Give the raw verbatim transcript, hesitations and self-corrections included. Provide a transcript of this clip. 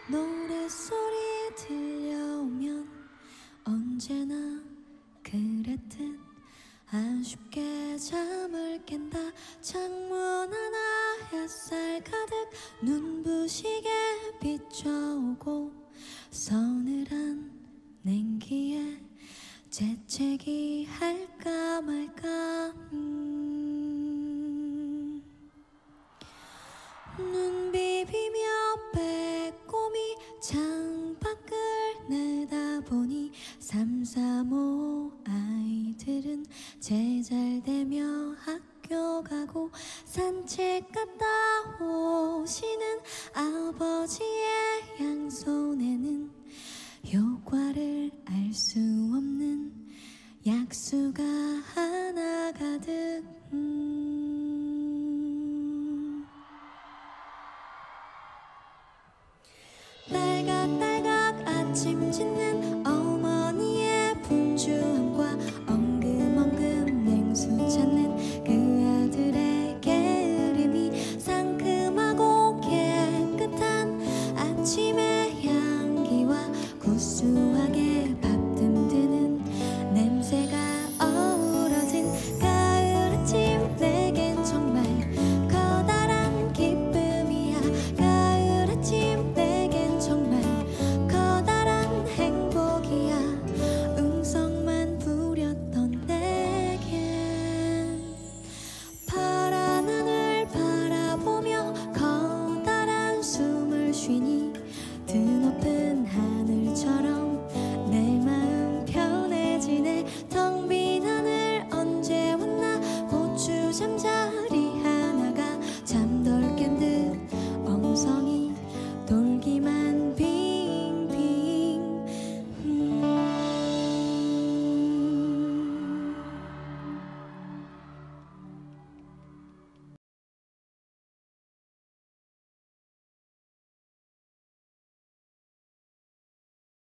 노랫소리 들려오면 언제나 그랬듯 아쉽게 잠을 깬다. 창문 하나 햇살 가득 눈부시게 비춰오고 서늘한 냉기에 재채기 할까 말까. 음. 눈 비비며 빼꼼히 창밖을 내다보니 삼삼오오 아이들은 제잘되며 학교 가고 산책 갔다 오시는 아버지의 양손에는 효과를 알 수 없는 약수가 하나 가득. 음.